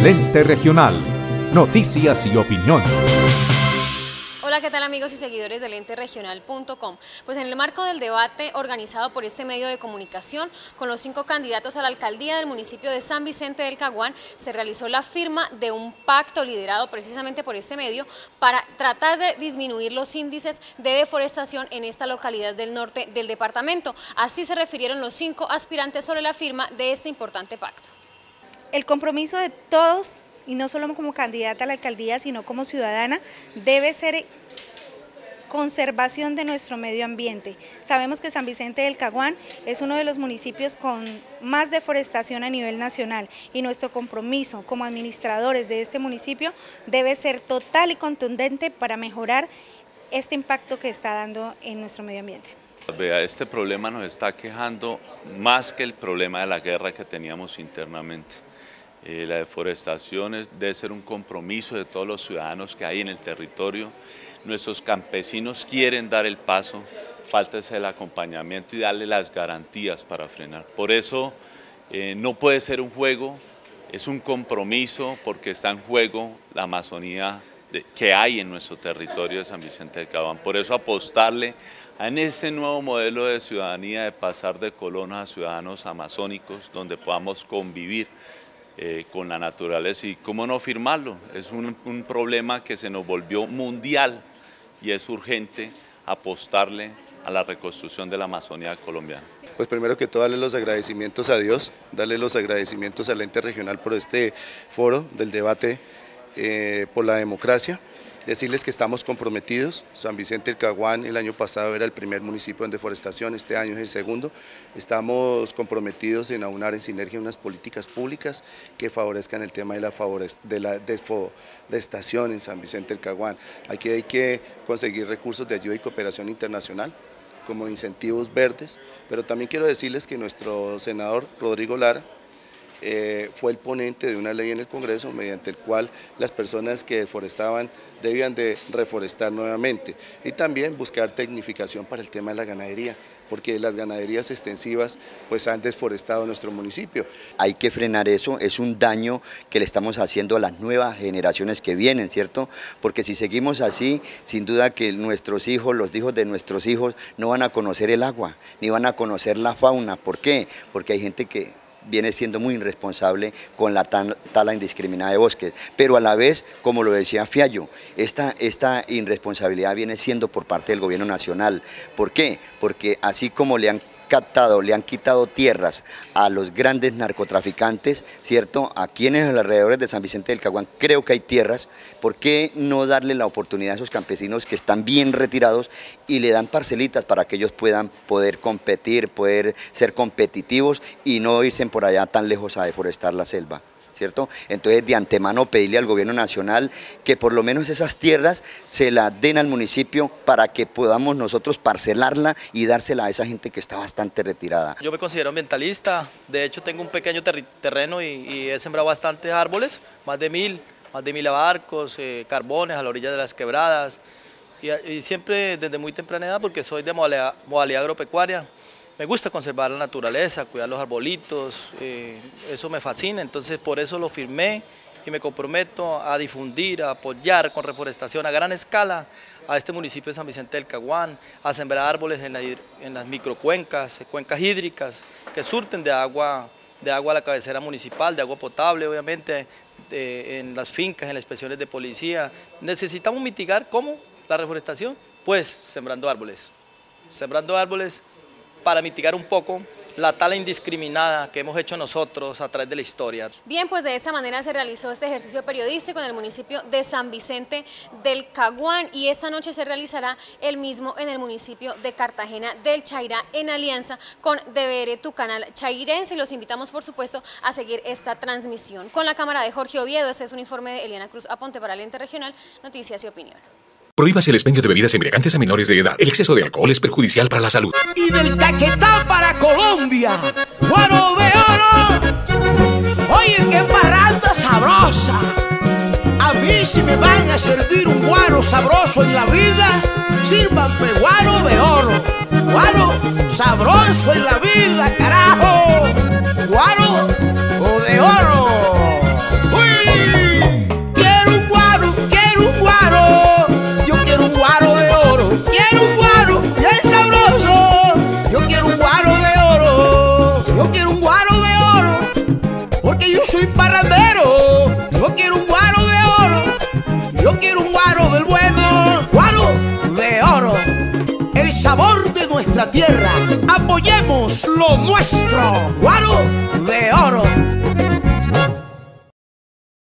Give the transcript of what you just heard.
El Ente Regional. Noticias y opinión. Hola, ¿qué tal amigos y seguidores del enteregional.com? Pues en el marco del debate organizado por este medio de comunicación con los 5 candidatos a la alcaldía del municipio de San Vicente del Caguán, se realizó la firma de un pacto liderado precisamente por este medio para tratar de disminuir los índices de deforestación en esta localidad del norte del departamento. Así se refirieron los 5 aspirantes sobre la firma de este importante pacto. El compromiso de todos, y no solo como candidata a la alcaldía, sino como ciudadana, debe ser conservación de nuestro medio ambiente. Sabemos que San Vicente del Caguán es uno de los municipios con más deforestación a nivel nacional y nuestro compromiso como administradores de este municipio debe ser total y contundente para mejorar este impacto que está dando en nuestro medio ambiente. Vea, este problema nos está quejando más que el problema de la guerra que teníamos internamente. La deforestación debe ser un compromiso de todos los ciudadanos que hay en el territorio. Nuestros campesinos quieren dar el paso, falta ese el acompañamiento y darle las garantías para frenar. Por eso no puede ser un juego, es un compromiso porque está en juego la Amazonía que hay en nuestro territorio de San Vicente del Caguán. Por eso apostarle en ese nuevo modelo de ciudadanía, de pasar de colonos a ciudadanos amazónicos, donde podamos convivir con la naturaleza. Y cómo no firmarlo, es un problema que se nos volvió mundial y es urgente apostarle a la reconstrucción de la Amazonía colombiana. Pues primero que todo darle los agradecimientos a Dios, darle los agradecimientos al ente regional por este foro del debate por la democracia. Decirles que estamos comprometidos. San Vicente del Caguán el año pasado era el primer municipio en deforestación, este año es el segundo. Estamos comprometidos en aunar en sinergia unas políticas públicas que favorezcan el tema de la deforestación en San Vicente del Caguán. Aquí hay que conseguir recursos de ayuda y cooperación internacional, como incentivos verdes, pero también quiero decirles que nuestro senador Rodrigo Lara fue el ponente de una ley en el Congreso mediante el cual las personas que deforestaban debían de reforestar nuevamente y también buscar tecnificación para el tema de la ganadería, porque las ganaderías extensivas pues han desforestado nuestro municipio. Hay que frenar eso, es un daño que le estamos haciendo a las nuevas generaciones que vienen, ¿cierto? Porque si seguimos así, sin duda que nuestros hijos, los hijos de nuestros hijos no van a conocer el agua, ni van a conocer la fauna. ¿Por qué? Porque hay gente que viene siendo muy irresponsable con la tala indiscriminada de bosques, pero a la vez, como lo decía Fiallo, esta irresponsabilidad viene siendo por parte del gobierno nacional. ¿Por qué? Porque así como le han quitado tierras a los grandes narcotraficantes, ¿cierto? Aquí en los alrededores de San Vicente del Caguán creo que hay tierras. ¿Por qué no darle la oportunidad a esos campesinos que están bien retirados y le dan parcelitas para que ellos puedan poder competir, poder ser competitivos y no irse por allá tan lejos a deforestar la selva? ¿Cierto? Entonces de antemano pedirle al gobierno nacional que por lo menos esas tierras se las den al municipio para que podamos nosotros parcelarla y dársela a esa gente que está bastante retirada. Yo me considero ambientalista, de hecho tengo un pequeño terreno y he sembrado bastantes árboles, más de 1000 abarcos, carbones a la orilla de las quebradas y siempre desde muy temprana edad, porque soy de modalidad agropecuaria. Me gusta conservar la naturaleza, cuidar los arbolitos, eso me fascina, entonces por eso lo firmé y me comprometo a difundir, a apoyar con reforestación a gran escala a este municipio de San Vicente del Caguán, a sembrar árboles en las microcuencas, cuencas hídricas que surten de agua a la cabecera municipal, de agua potable obviamente, en las fincas, en las inspecciones de policía. Necesitamos mitigar ¿cómo? La reforestación, pues sembrando árboles para mitigar un poco la tala indiscriminada que hemos hecho nosotros a través de la historia. Bien, pues de esa manera se realizó este ejercicio periodístico en el municipio de San Vicente del Caguán y esta noche se realizará el mismo en el municipio de Cartagena del Chairá en alianza con DBR, tu canal chairense, y los invitamos por supuesto a seguir esta transmisión. Con la cámara de Jorge Oviedo, este es un informe de Eliana Cruz Aponte para el Ente Regional, Noticias y Opinión. Prohíbase el expendio de bebidas embriagantes a menores de edad. El exceso de alcohol es perjudicial para la salud. Y del Caquetá para Colombia, guaro de oro. Oye, qué paranda sabrosa. A mí si me van a servir un guaro sabroso en la vida, sírvanme guaro de oro. Guaro sabroso en la vida, carajo. Guaro de oro. ¡Uy! soy parrandero, yo quiero un guaro de oro, yo quiero un guaro del bueno, guaro de oro, el sabor de nuestra tierra, apoyemos lo nuestro, guaro de oro.